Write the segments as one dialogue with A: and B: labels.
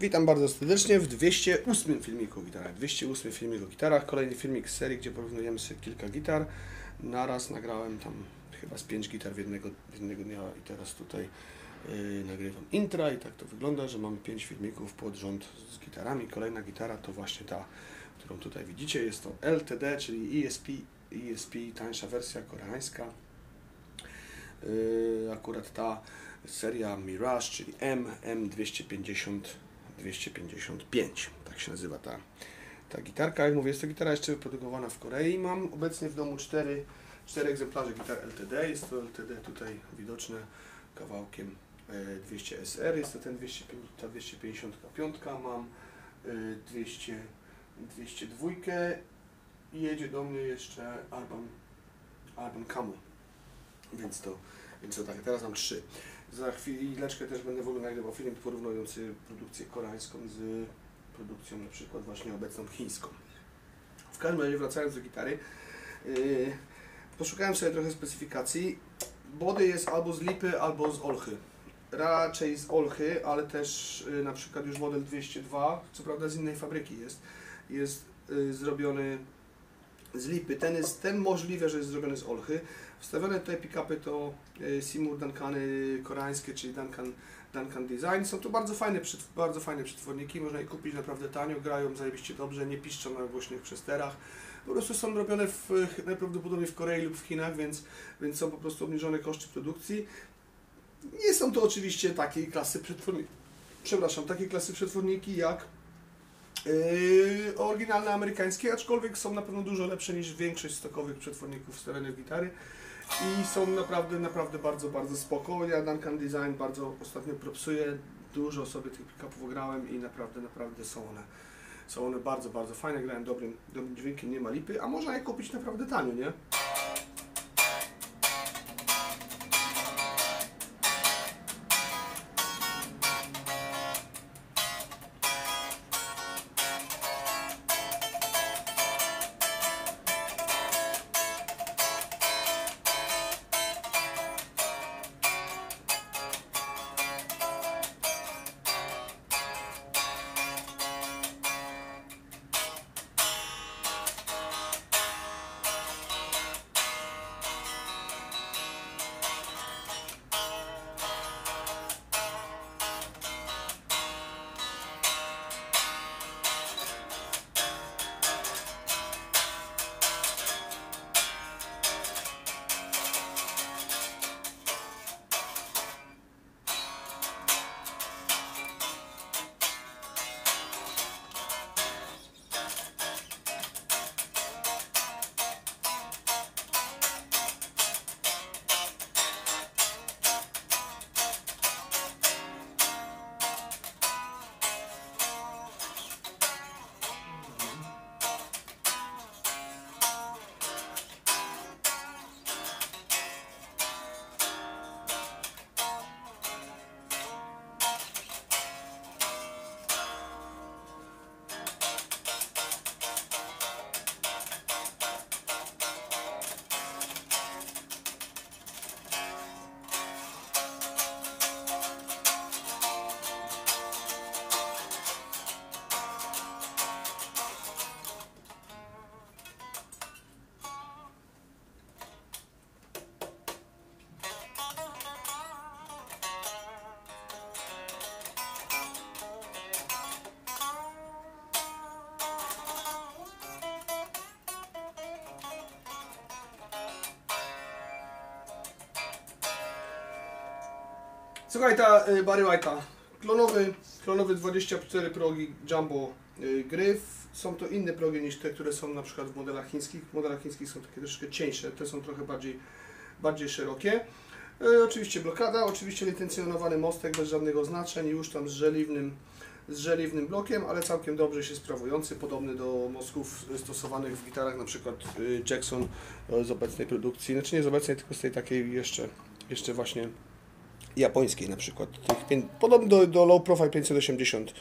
A: Witam bardzo serdecznie w 208 filmiku o gitarach. 208 filmik o gitarach, kolejny filmik z serii, gdzie porównujemy sobie kilka gitar. Naraz nagrałem tam chyba z 5 gitar w jednego dnia i teraz tutaj nagrywam intra i tak to wygląda, że mamy 5 filmików pod rząd z gitarami. Kolejna gitara to właśnie ta, którą tutaj widzicie. Jest to LTD, czyli ESP, tańsza wersja koreańska. Akurat ta seria Mirage, czyli M255, tak się nazywa ta gitarka. Jak mówię, jest to gitara jeszcze wyprodukowana w Korei. Mam obecnie w domu 4 egzemplarze gitar LTD. Jest to LTD tutaj widoczne kawałkiem 200 SR. Jest to ta 255. Mam 202 i jedzie do mnie jeszcze Alban Camu. Więc to tak, teraz mam 3. Za chwileczkę też będę w ogóle nagrywał film porównujący produkcję koreańską z produkcją na przykład właśnie obecną chińską. W każdym razie, wracając do gitary, poszukałem sobie trochę specyfikacji. Body jest albo z lipy, albo z olchy. Raczej z olchy, ale też na przykład już model 202, co prawda z innej fabryki jest zrobiony z lipy. Ten możliwe, że jest zrobiony z olchy. Wstawione tutaj pick-upy to Seymour Duncany koreańskie, czyli Duncan Design. Są to bardzo fajne przetworniki, można je kupić naprawdę tanio, grają zajebiście dobrze, nie piszczą na głośnych przesterach. Po prostu są robione najprawdopodobniej w Korei lub w Chinach, więc są po prostu obniżone koszty produkcji. Nie są to oczywiście takiej klasy przetworniki jak oryginalne amerykańskie, aczkolwiek są na pewno dużo lepsze niż większość stokowych przetworników wstawianych w gitary i są naprawdę bardzo spoko. Ja Duncan Design bardzo ostatnio propsuję, dużo sobie tych pick-upów grałem i naprawdę są one bardzo fajne, grałem dobrym dźwiękiem, nie ma lipy, a można je kupić naprawdę tanio, nie? Słuchaj, ta Barry White'a, klonowy 24 progi Jumbo Gryf. Są to inne progi niż te, które są na przykład w modelach chińskich. W modelach chińskich są takie troszkę cieńsze, te są trochę bardziej szerokie. Oczywiście blokada, oczywiście licencjonowany mostek bez żadnych oznaczeń, już tam z żeliwnym blokiem, ale całkiem dobrze się sprawujący, podobny do mostków stosowanych w gitarach, na przykład Jackson z obecnej produkcji, znaczy nie z obecnej, tylko z tej takiej jeszcze właśnie japońskiej na przykład, podobny do Low Profile 580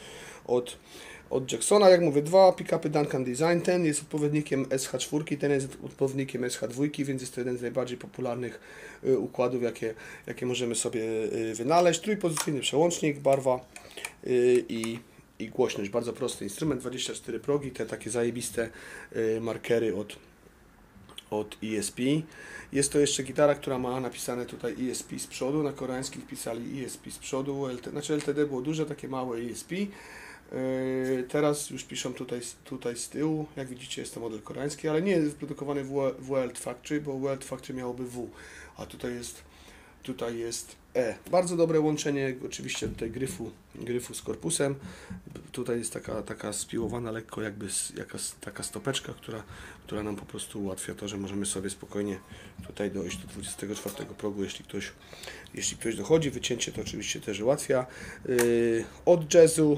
A: od Jacksona. Jak mówię, 2 pick-upy Duncan Design, ten jest odpowiednikiem SH4, ten jest odpowiednikiem SH2, więc jest to jeden z najbardziej popularnych układów, jakie możemy sobie wynaleźć. Trójpozycyjny przełącznik, barwa i i głośność. Bardzo prosty instrument, 24 progi, te takie zajebiste markery od ESP. Jest to jeszcze gitara, która ma napisane tutaj ESP z przodu, na koreańskich pisali ESP z przodu, znaczy LTD było duże, takie małe ESP. Teraz już piszą tutaj z tyłu, jak widzicie jest to model koreański, ale nie jest wyprodukowany w World Factory, bo World Factory miałoby W, a tutaj jest E. Bardzo dobre łączenie, oczywiście tutaj gryfu z korpusem. Tutaj jest taka spiłowana lekko jakby taka stopeczka, która nam po prostu ułatwia to, że możemy sobie spokojnie tutaj dojść do 24 progu, jeśli ktoś dochodzi. Wycięcie to oczywiście też ułatwia. Od jazzu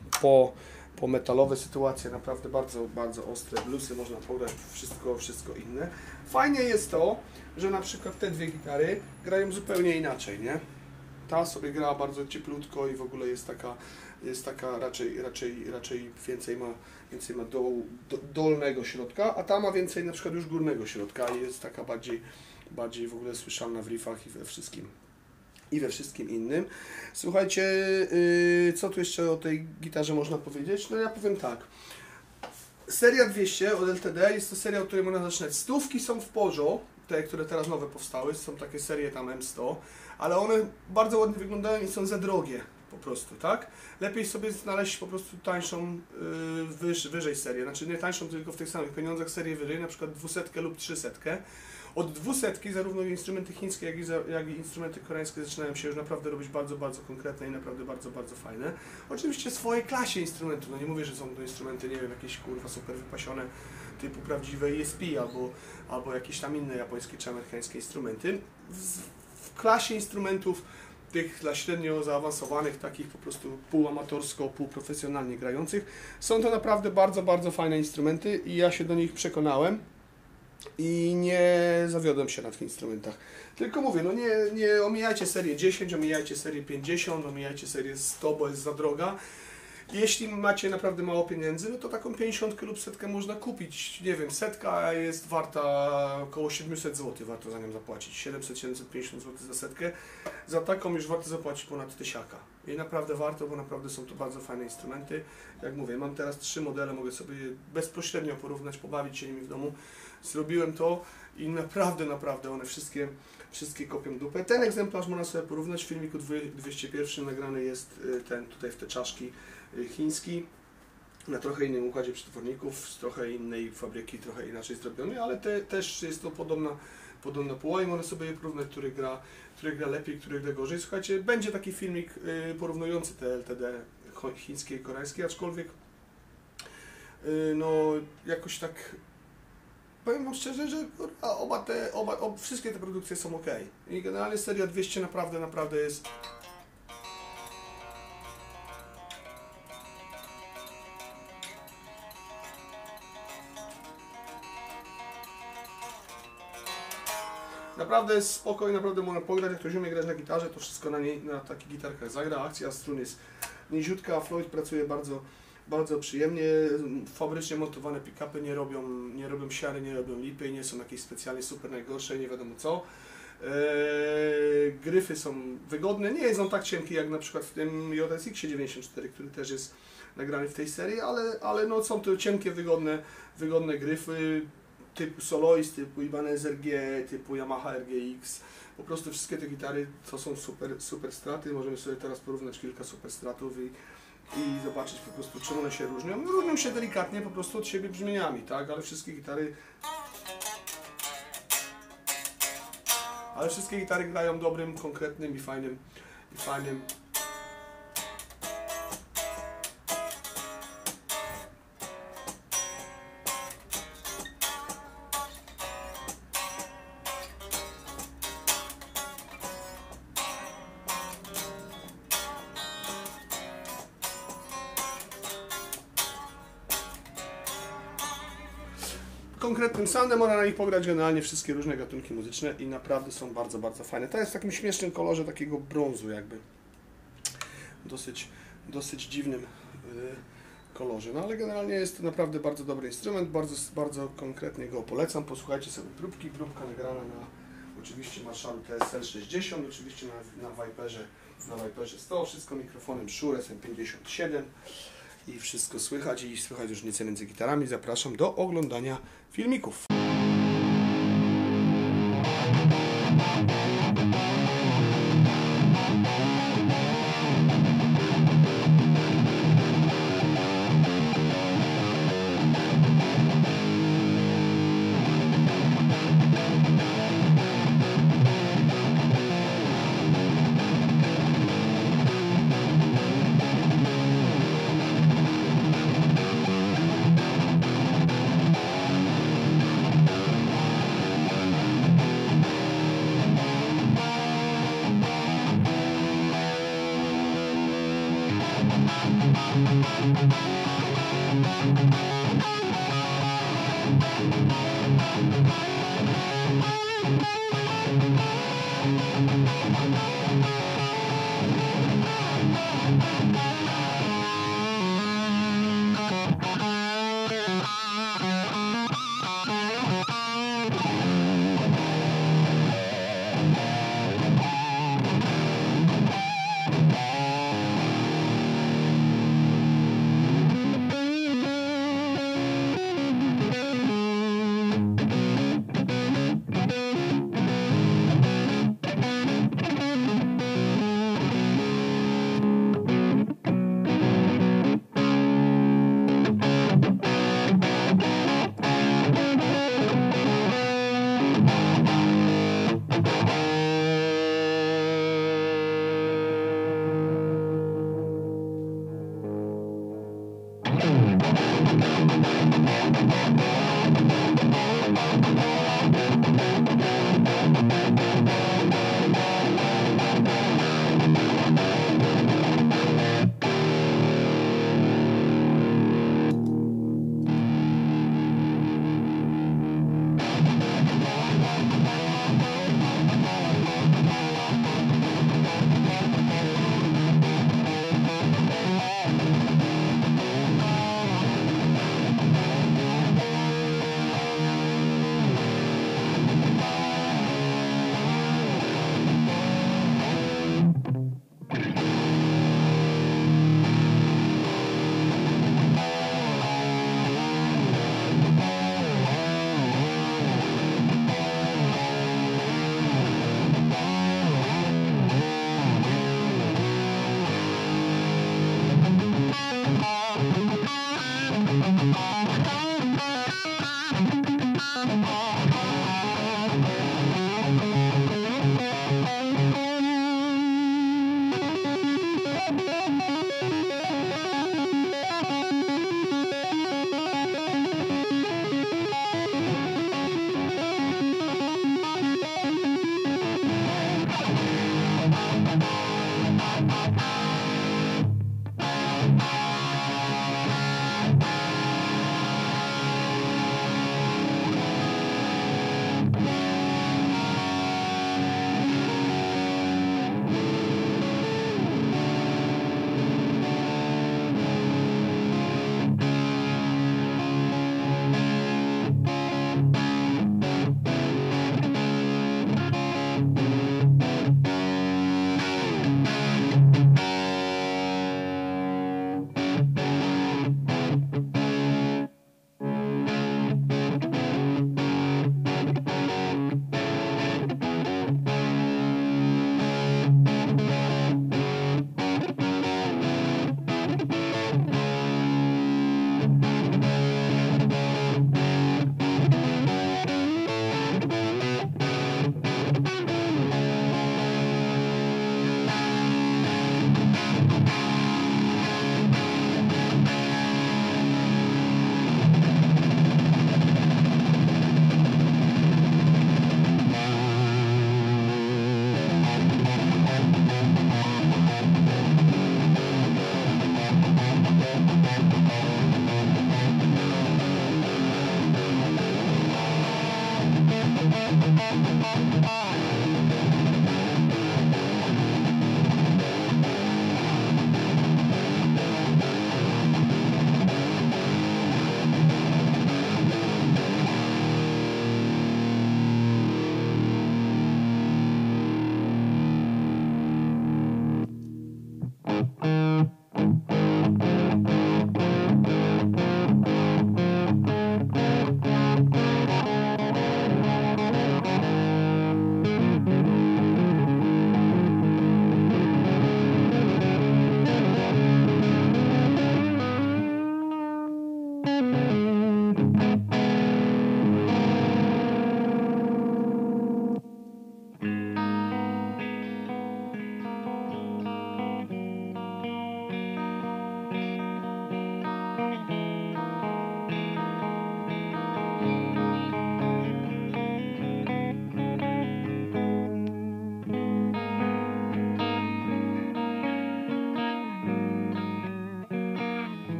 A: po metalowe sytuacje, naprawdę bardzo, bardzo ostre bluesy, można pograć wszystko inne. Fajnie jest to, że na przykład te dwie gitary grają zupełnie inaczej, nie? Ta sobie gra bardzo cieplutko i w ogóle jest taka raczej więcej ma dolnego środka, a ta ma więcej na przykład już górnego środka i jest taka bardziej w ogóle słyszalna w riffach i we wszystkim innym. Słuchajcie, co tu jeszcze o tej gitarze można powiedzieć? No ja powiem tak. Seria 200 od LTD jest to seria, od której można zaczynać. Stówki są w porządku, te, które teraz nowe powstały, są takie serie tam M100, ale one bardzo ładnie wyglądają i są za drogie po prostu, tak? Lepiej sobie znaleźć po prostu tańszą, wyżej serię, znaczy nie tańszą, tylko w tych samych pieniądzach serię wyżej, na przykład 200 lub 300. Od 200 zarówno instrumenty chińskie, jak i instrumenty koreańskie zaczynają się już naprawdę robić bardzo, bardzo konkretne i naprawdę bardzo, bardzo fajne. Oczywiście w swojej klasie instrumentu, no nie mówię, że są to instrumenty, nie wiem, jakieś kurwa super wypasione typu prawdziwe ESP albo jakieś tam inne japońskie czy amerykańskie instrumenty. W klasie instrumentów tych dla średnio zaawansowanych, takich po prostu półamatorsko, półprofesjonalnie grających, są to naprawdę bardzo, bardzo fajne instrumenty i ja się do nich przekonałem. I nie zawiodłem się na tych instrumentach. Tylko mówię, no nie omijajcie serię 10, omijajcie serię 50, omijajcie serię 100, bo jest za droga. Jeśli macie naprawdę mało pieniędzy, no to taką 50 lub 100 można kupić. Nie wiem, 100 jest warta około 700 zł, warto za nią zapłacić. 700-750 zł za 100. Za taką już warto zapłacić ponad 1000. I naprawdę warto, bo naprawdę są to bardzo fajne instrumenty. Jak mówię, mam teraz 3 modele, mogę sobie je bezpośrednio porównać, pobawić się nimi w domu. Zrobiłem to i naprawdę one wszystkie kopią dupę. Ten egzemplarz można sobie porównać. W filmiku 201 nagrany jest ten tutaj w te czaszki chiński, na trochę innym układzie przetworników, z trochę innej fabryki, trochę inaczej zrobiony, ale też jest to podobna puła i można sobie je porównać, który gra lepiej, który gra gorzej. Słuchajcie, będzie taki filmik porównujący te LTD chińskie i koreańskie, aczkolwiek no jakoś tak powiem wam szczerze, że wszystkie te produkcje są ok. I generalnie seria 200 naprawdę jest naprawdę jest spoko i naprawdę można pograć, jak ktoś umie grać na gitarze, to wszystko na takich gitarkach zagra. Akcja strun jest niziutka, Floyd pracuje bardzo przyjemnie. Fabrycznie montowane pick-upy nie robią siary, nie robią lipy, nie są jakieś specjalnie super najgorsze, nie wiadomo co. Gryfy są wygodne, nie są tak cienkie jak na przykład w tym JSX 94, który też jest nagrany w tej serii, ale no są to cienkie, wygodne gryfy typu Soloist, typu Ibanez RG, typu Yamaha RGX. Po prostu wszystkie te gitary to są super straty. Możemy sobie teraz porównać kilka super stratów i zobaczyć po prostu, czym one się różnią. No, różnią się delikatnie po prostu od siebie brzmieniami, tak? Ale wszystkie gitary grają dobrym, konkretnym i fajnym soundem, można na nich pograć generalnie wszystkie różne gatunki muzyczne i naprawdę są bardzo, bardzo fajne. To jest w takim śmiesznym kolorze, takiego brązu jakby. Dosyć dziwnym kolorze. No ale generalnie jest to naprawdę bardzo dobry instrument, bardzo konkretnie go polecam. Posłuchajcie sobie próbka nagrana na oczywiście Marshallu TSL 60, oczywiście na Viperze 100, wszystko mikrofonem Shure SM57. i wszystko słychać i słychać różnicę między gitarami. Zapraszam do oglądania filmików.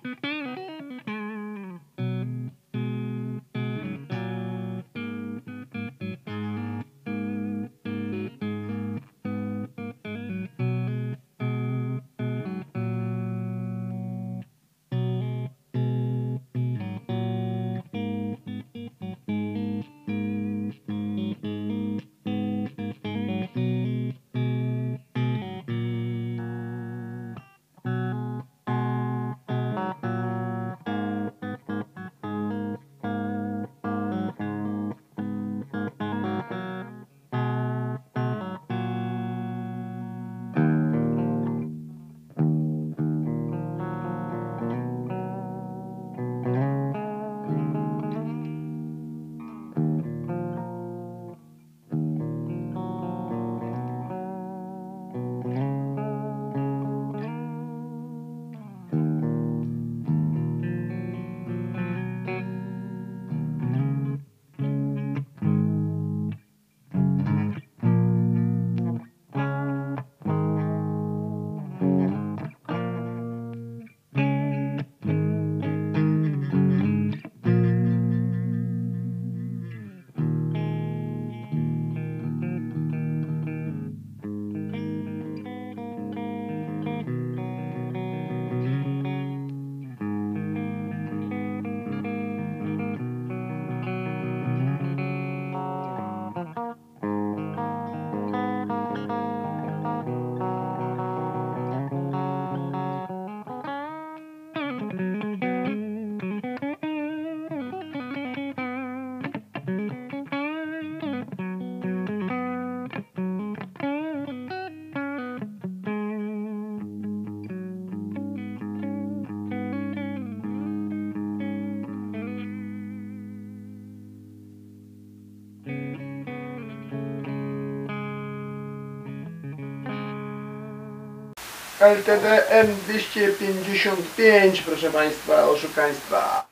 A: LTD M255, proszę Państwa, oszukaństwa.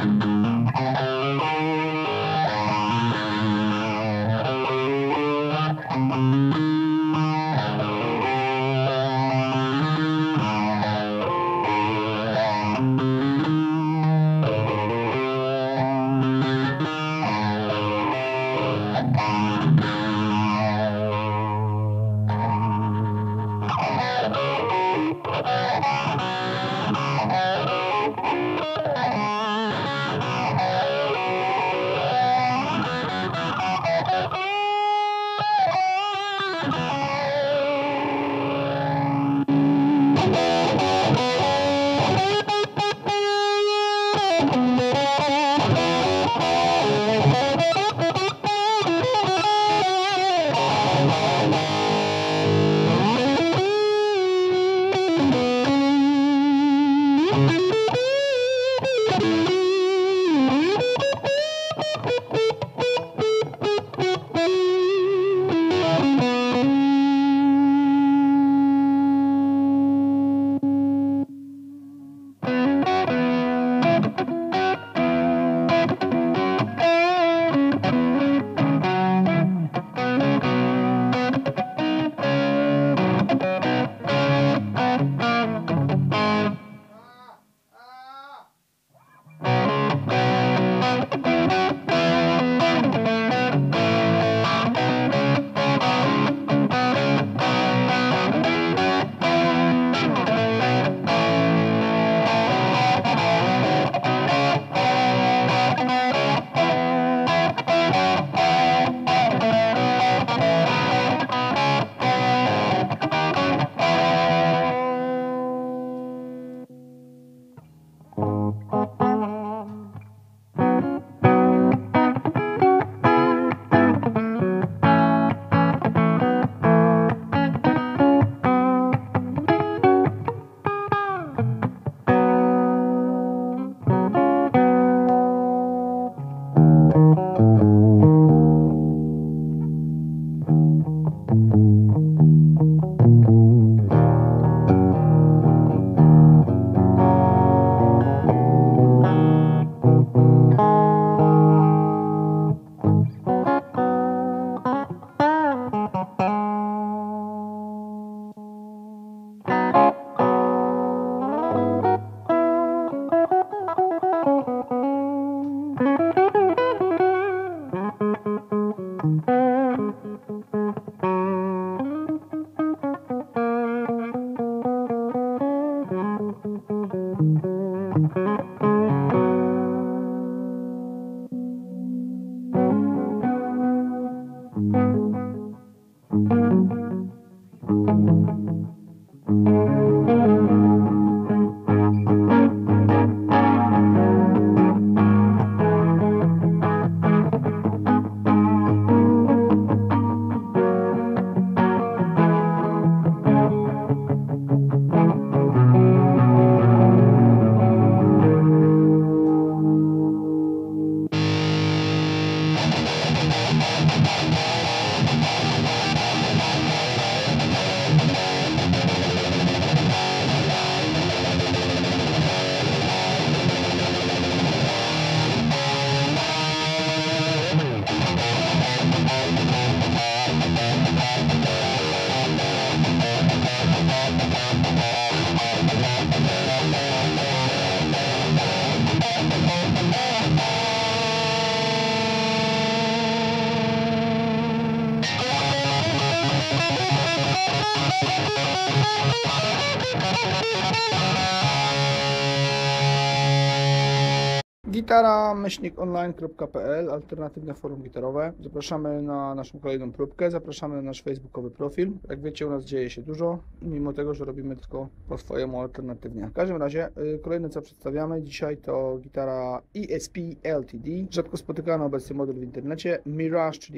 A: Gitara-online.pl, alternatywne forum gitarowe. Zapraszamy na naszą kolejną próbkę, zapraszamy na nasz facebookowy profil. Jak wiecie, u nas dzieje się dużo, mimo tego, że robimy tylko po swojemu alternatywnie. W każdym razie, kolejne co przedstawiamy dzisiaj to gitara ESP LTD, rzadko spotykany obecnie model w internecie, Mirage, czyli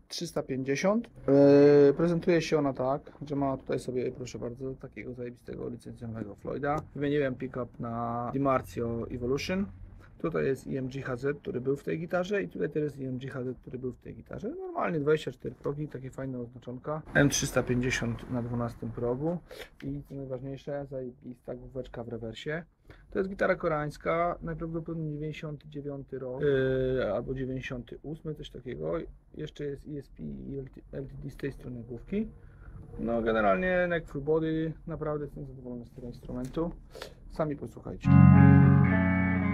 A: M350. Prezentuje się ona tak, że ma tutaj sobie, proszę bardzo, takiego zajebistego licencjonowanego Floyda. Wymieniłem pick-up na DiMarzio Evolution. Tutaj jest EMG HZ, który był w tej gitarze, i tutaj też jest EMG HZ, który był w tej gitarze. Normalnie 24 progi, takie fajne oznaczonka. M350 na 12 progu i co najważniejsze, zajebista główeczka w rewersie.
B: To jest gitara koreańska, najprawdopodobniej 99 rok albo 98, coś takiego. Jeszcze jest ESP i LTD z tej strony główki. No generalnie neck full body, naprawdę jestem zadowolony z tego instrumentu. Sami posłuchajcie.